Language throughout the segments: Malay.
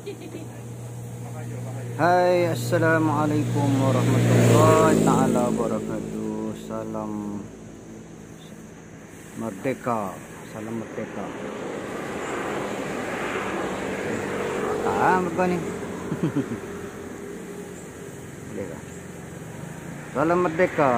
Hai, assalamualaikum warahmatullahi taala wabarakatuh. Salam merdeka, salam merdeka. Apa ni? Merdeka. Salam merdeka.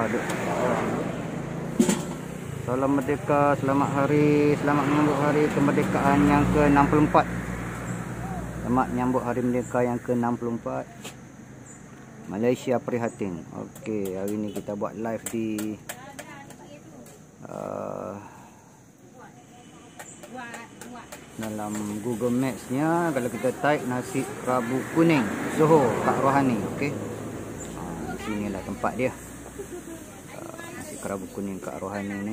Salam merdeka, selamat menyambut hari kemerdekaan yang ke-64. Selamat menyambut hari merdeka yang ke-64. Malaysia prihatin. Okey, hari ni kita buat live di dalam Google Maps-nya. Kalau kita type nasi kerabu kuning Johor Kak Rohani, okey. Di sinilah tempat dia. Nasi kerabu kuning Kak Rohani ni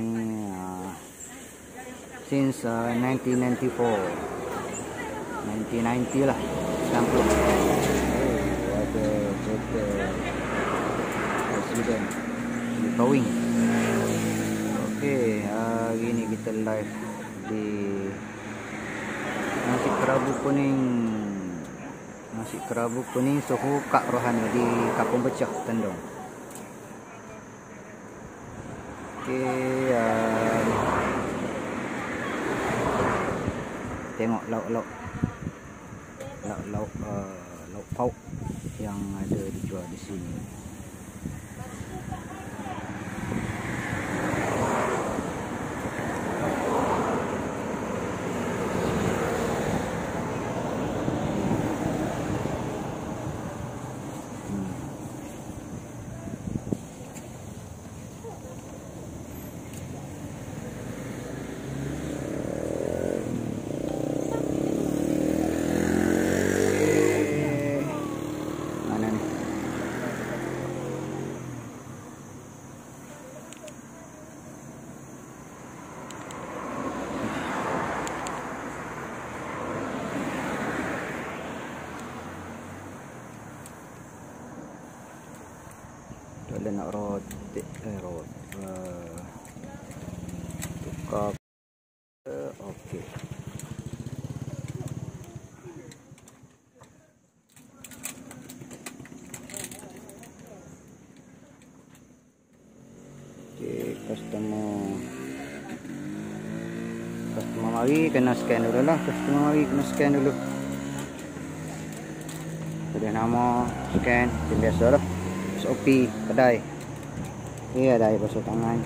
since 1994. 1990 lah, 90. Ada kereta presiden di Towing. Okey, hari ni kita live di nasi kerabu kuning Johor Kak Rohani di Kampung Pecah, Tendong. Okey, tengok lauk pauk yang ada dijual di sini. Kalau nak tukar. Okey. Okey, customer mari kena scan dulu lah. Scan dulu. Sudah nama scan, macam biasa lah. SOP kedai. Ni ada air basuh tangan.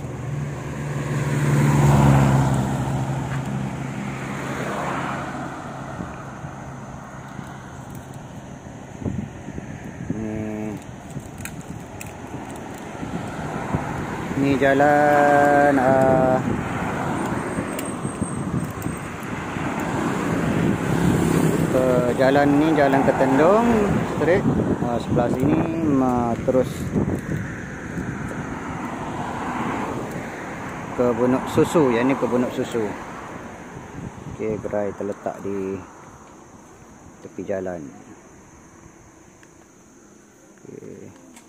Ni jalan jalan ke Tendong straight. Sebelah sini terus ke Bunuk Susu, yang ni ke Bunuk Susu. Okey, gerai terletak di tepi jalan. Okey.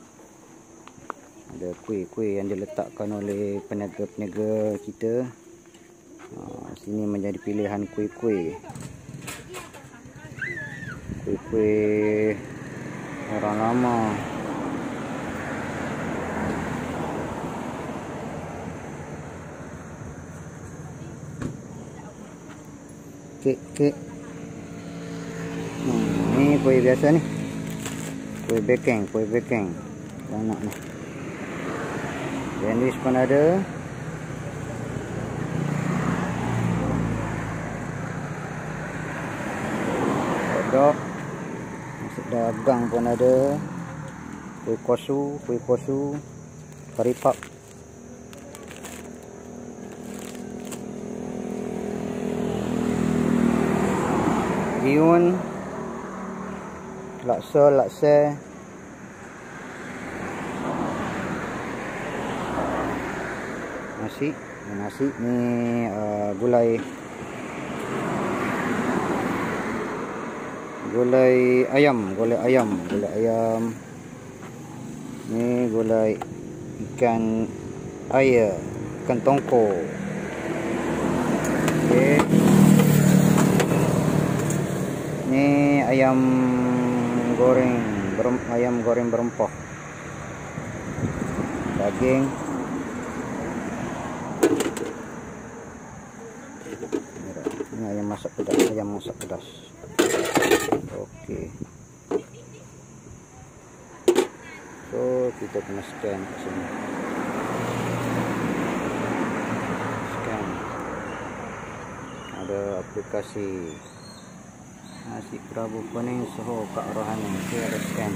Ada kuih-kuih yang diletakkan oleh peniaga-peniaga kita. Sini menjadi pilihan kuih-kuih orang lama. Kek. Ni kuih biasa ni. Kuih bekeng. Banyak ni. Sandwich pun ada. Hotdog. Nasi dagang pun ada. Kuih kosu, kari pap. Giun, laksa. Nasi ni gulai ayam. Ni gulai ikan air, ikan tongko. Okey. Ni ayam goreng berempah, daging, ini ayam masak pedas, oke. So kita kena scan ke sini, scan, ada aplikasi nasi kerabu kuning soho Kak Rohani, saya ada scan.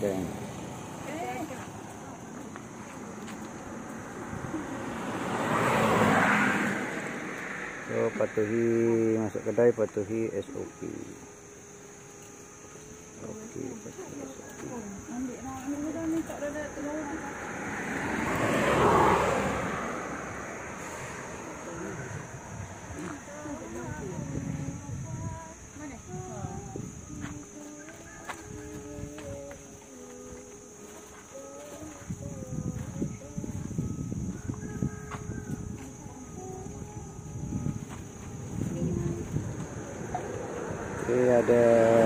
So patuhi masuk kedai, patuhi SOP. Oke, patuhi SOP. Ada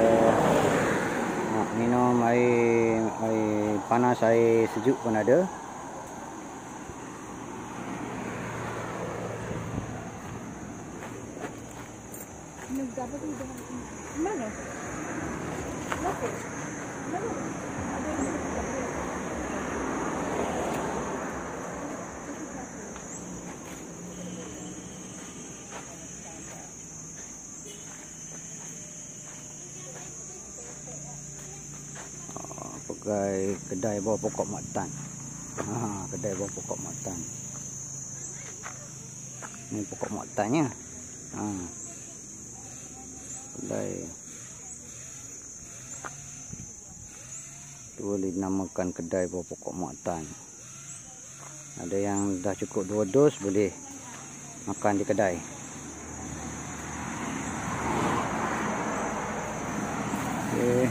nak minum air panas, air sejuk pun ada. Kedai bawah pokok maktan. Kedai bawah pokok maktan. Ini pokok maktannya. Kedai itu boleh dinamakan kedai bawah pokok maktan. Ada yang dah cukup 2 dos boleh makan di kedai. Okay.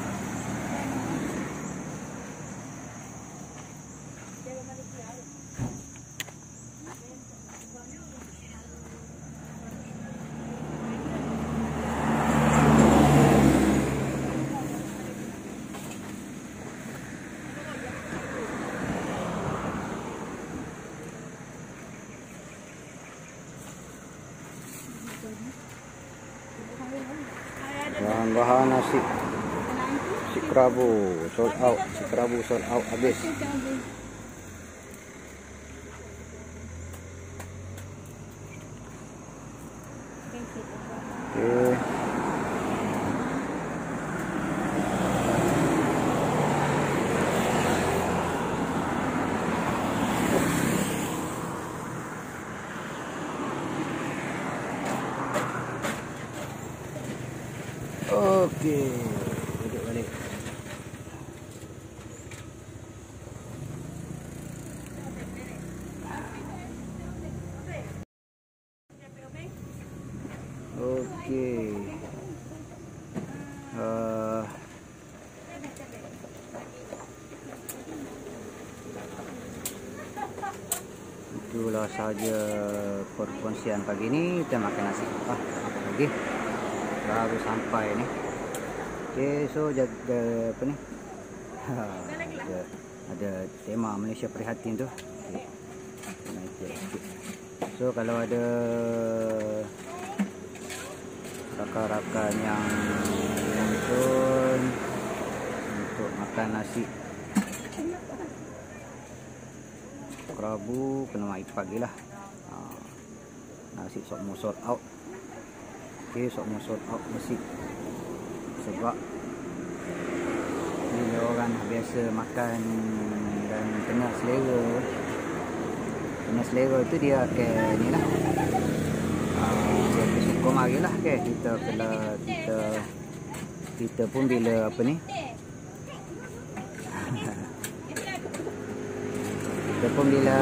Bahan nasi kerabu sold out, habis. Oke, duduk balik. Oke. Itulah saja perkongsian pagi ini. Kita makan nasi. Apa lagi? Baru sampai nih. Oke, so jaga apa nih? Ada tema Malaysia Prihatin tu. Okay. So kalau ada rakan-rakan yang nonton untuk makan nasi kerabu, kena mai pagi lah. Nasi sok mau sold out. Oke, sok mau sold out nasi. Sebab ni orang biasa makan dan kena selera tu dia ke ni lah. Dia sokong lagi lah ke kita pun bila apa ni kita pun bila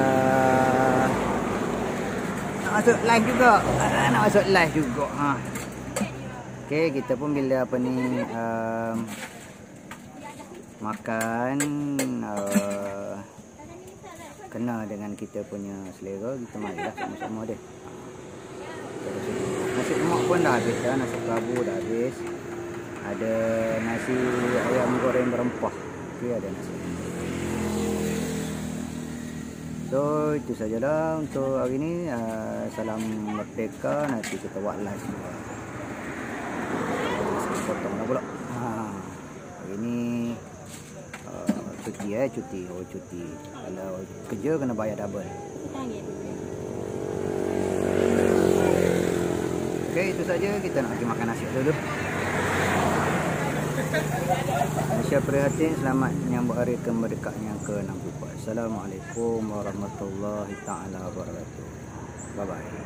nak masuk live juga okay, kita pun bila apa ni makan kena dengan kita punya selera, kita marilah sama-sama dia. Nasi lemak pun dah habis dah, nasi kerabu dah habis. Ada nasi ayam goreng berempah. Okey, ada nasi. So itu sajalah untuk hari ni. Salam merdeka. Nanti kita buat live. Potong lah pula. Hari ni cuti. Cuti. Kalau kerja kena bayar double. Okey, itu saja. Kita nak pergi makan nasi dulu. Malaysia prihatin, selamat menyambut hari kemerdekaan yang ke-64. Assalamualaikum warahmatullahi taala wabarakatuh. Bye bye.